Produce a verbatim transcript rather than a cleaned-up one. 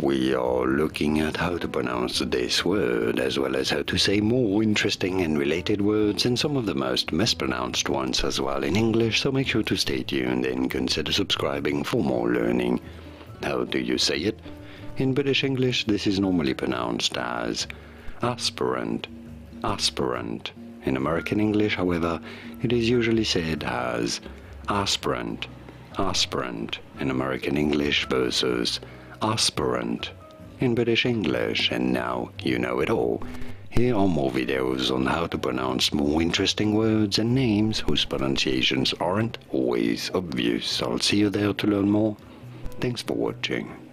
We are looking at how to pronounce this word, as well as how to say more interesting and related words, and some of the most mispronounced ones as well in English, so make sure to stay tuned and consider subscribing for more learning. How do you say it? In British English, this is normally pronounced as aspirant, aspirant. In American English, however, it is usually said as aspirant, aspirant in American English versus aspirant in British English. And now you know it all. Here are more videos on how to pronounce more interesting words and names whose pronunciations aren't always obvious. I'll see you there to learn more. Thanks for watching.